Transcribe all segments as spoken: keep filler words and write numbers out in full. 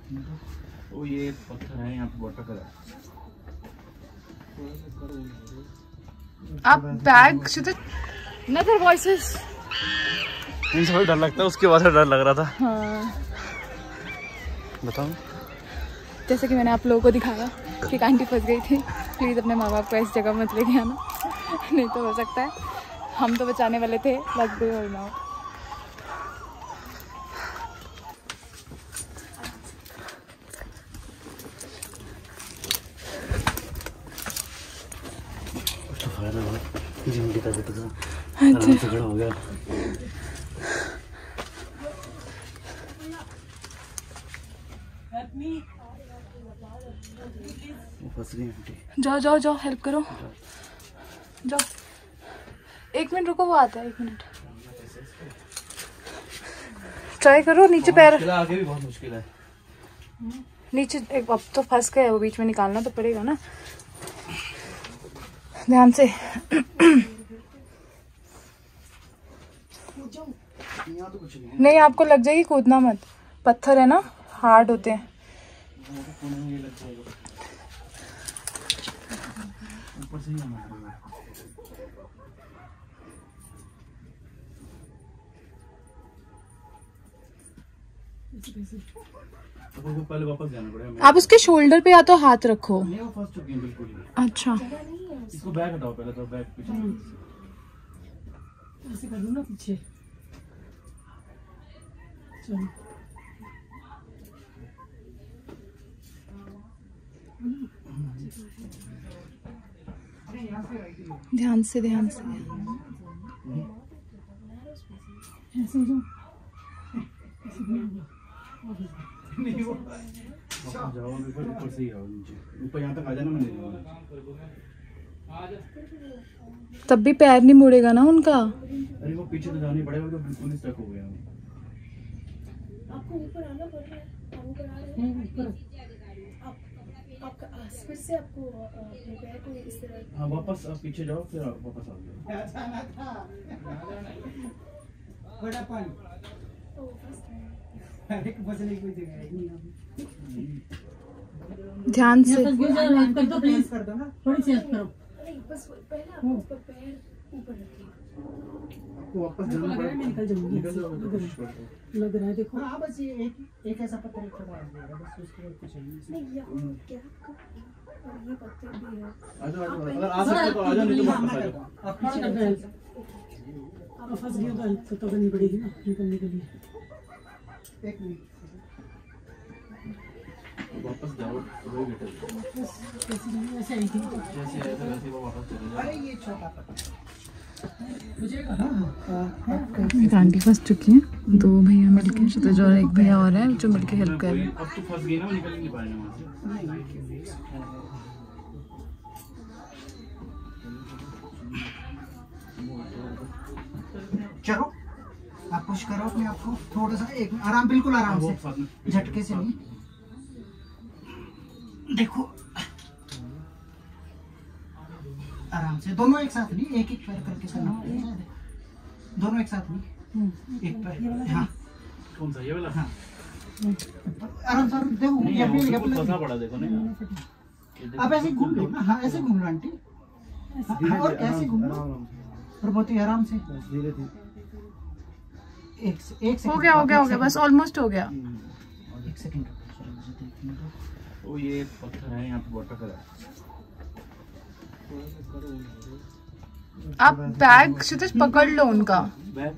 वो ये पत्थर है यहाँ पे वाटर कलर। आप बैग से नदर वॉइसेस इन सब डर लगता है, उसके बाद डर लग रहा था। हाँ। बताओ, जैसे कि मैंने आप लोगों को दिखाया कि एक आंटी फंस गई थी। प्लीज़ अपने माँ बाप को इस जगह मत लेके आना, नहीं तो हो सकता है हम तो बचाने वाले थे, लग गए और ना। आराम से खड़ा हो गया। जाओ जाओ जाओ, हेल्प करो, जाओ। एक मिनट रुको, वो आता है, एक मिनट ट्राई करो। नीचे पैर, आगे भी बहुत मुश्किल है। नीचे एक, अब तो फंस गए, वो बीच में निकालना तो पड़ेगा ना, ध्यान से। तो कुछ नहीं, नहीं आपको लग जाएगी, कूदना मत, पत्थर है ना, हार्ड होते हैं। ऊपर से ही तो पहले वापस जाना पड़ेगा। आप उसके शोल्डर पे या तो हाथ रखो। नहीं, वो फंस चुकी है बिल्कुल। अच्छा, इसको बैक हटाओ पहले, तो बैक पीछे ऐसे कर लो ना पीछे। चलो ध्यान से ध्यान से। ऐसे जाओ, जाओ ऊपर से ही आओ, नीचे ऊपर यहाँ तक आ जाना। मैंने तब भी पैर नहीं मुड़ेगा ना उनका। अरे वो पीछे तो जाना ही पड़ेगा, तो बिल्कुल ही स्टक हो गया। आपको ऊपर आना पड़ रहा है, आप ऊपर आ रहे हैं, ऊपर आप आपका फिर से आपको अपने पैर को इस तरह। हाँ, वापस आप पीछे जाओ, फिर आप वापस आ जाओ। बड़ा पानी बचने की कोई जगह नहीं। ध्यान से कर दो प्लीज, कर दो ना, थोड़ी सी हेल्प करो। नहीं बस पहले आप ऊपर पैर ऊपर रखिए। आपको वापस जाना पड़ेगा, मैं निकल जाऊंगी, निकल जाओ, कोशिश करो। लग रहा है देखो। हाँ बस ये एक एक ऐसा पत्थर एक खड़ा है, बस उसके बाद कुछ नहीं। नहीं यहाँ क्या आपका और ये पत्थर भी है। आ जाओ, आ जाओ, अगर आ सकते तो आ जाओ, नहीं तो वापस आ जाओ। आप पीछे कर दो, आप फंस गए तो हेल्प तो करनी पड़ेगी ना निकलने के लिए। एक मिनट वापस जाओ, वही बेटर। कैसे नहीं, ऐसे आई थी जैसे आया था वैसे वो वापस चले जाओ। अरे ये छोटा पत्थर बुझेगा। आंटी फंस चुकी हैं, दो भैया मिलके, तो जो एक भैया और है जो मिलके हेल्प कर रहे हैं। अब तो फंस गई ना, वो निकल ही नहीं पाएंगे वहाँ से। चलो आप पुश करो अपने आप को थोड़ा सा, एक आराम, बिल्कुल आराम से, झटके से नहीं। देखो आराम से, दोनों एक साथ नहीं, एक एक पैर करके करना पड़ेगा। दोनों एक साथ नहीं, एक पैर। हाँ कौन सा, ये वाला? हाँ आराम से, देखो नहीं, ये वो भी बिल्कुल फंसा पड़ा, देखो ना। आप ऐसे घूम लो ना। हाँ ऐसे घूम लो आंटी, हाँ, और ऐसे घूम लो, और बहुत ही आराम से, धीरे धीरे। एक एक हो गया हो गया हो गया, बस ऑलमोस्ट हो गया। एक सेकंड। वो ये पत्थर है यहाँ पे वाटर कलर। आप बैग से तो पकड़ लो उनका। बैग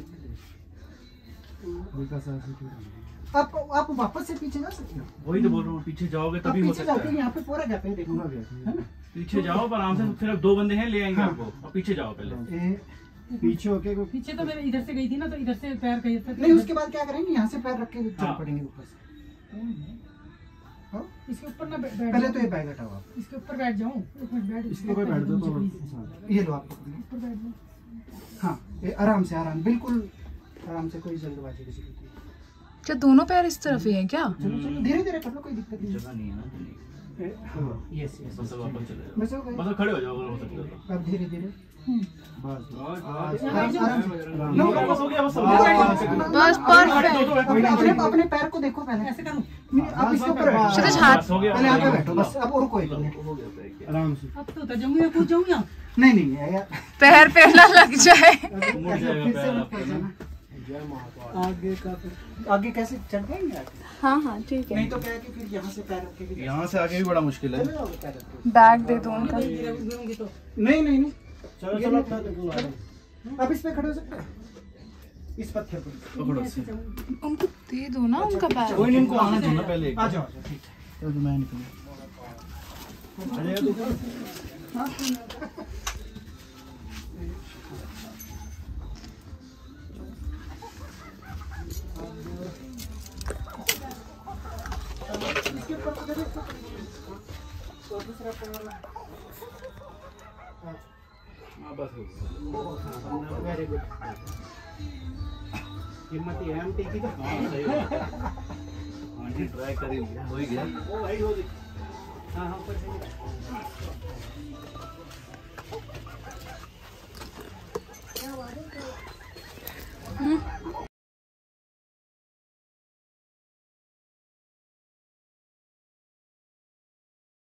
आप आप वापस से पीछे जा सकते हो। वही तो बोल रहा हूँ, पीछे जाओगे आप तभी हो पीछे सकता जाते हैं, है। यहाँ पे पूरा गैप है, देखो है ना। पीछे जाओ पर आराम से, फिर दो बंदे हैं, ले आएंगे आपको। अब पीछे जाओ पहले। ए, पीछे होके पीछे तो मैं इधर से गई थी ना, तो इधर से पैर कहीं से नहीं, उसके बाद क्या करेंगे, यहाँ से पैर रख के चल हाँ। पड़ेंगे ऊपर से। हाँ? इसके ऊपर ना बैठ, पहले तो ये बैग हटाओ आप, इसके ऊपर बैठ जाऊं, एक मिनट बैठ, इसके ऊपर बैठ दो तो ये लो आप पकड़िए। ऊपर बैठ जाऊं। हाँ ये आराम से, आराम, बिल्कुल आराम से, कोई जल्दबाजी किसी की। क्या दोनों पैर इस तरफ ही है क्या? चलो चलो धीरे धीरे कर लो, कोई दिक्कत नहीं। जगह नहीं है ना। यस यस, बस वापस चले जाओ, बस हो गए। बस खड़े हो जाओ अगर हो सकता है तो। अब धीरे धीरे बस आराम से। नो, बस हो गया, बस हो बस परफेक्ट। अपने अपने अपने पैर को देखो पहले। ऐसे करो। नहीं, आप इसके ऊपर बैठो। क्षितिज हाथ हो गया, पहले यहाँ पे बैठो बस। अब और कोई नहीं। आराम से अब तो जाऊंगी मैं, कूद जाऊंगी यहाँ। नहीं नहीं है यार। पैर पे ना लग जाए। मुड़ ऐसे जाएगा फिर से पैर मत आपका कर ना। जाना। आगे का फिर आगे कैसे चढ़ पाएंगे आगे? हाँ हाँ ठीक है। नहीं तो क्या है कि फिर यहाँ से पैर रख के भी यहाँ से आगे भी बड़ा मुश्किल है। चले जाओगे पैर रख के। बैग दे दो उनका। गिरूंगी तो नहीं नहीं नहीं, चलो ये चलो नहीं, अपना देखो आगे। आप इस पे खड़े हो सकते हैं, इस पत्थर पर। पकड़ो से। उनको दे दो ना उनका बैग। कोई नहीं, इनको आना चाहिए ना पहले एक आ बार। जाओ आ जाओ, ठीक है। चलो मैं निकलूँ। आ जाएगा तू। इसके ऊपर पकड़ दो। और दूसरा पैर। हाँ बस हो गया। Very good. हिम्मत ही है, हम टेक ही तो। हाँ सही बात है। आंटी ट्राई कर ही लिया, हो ही गया। हाँ हाँ ऊपर से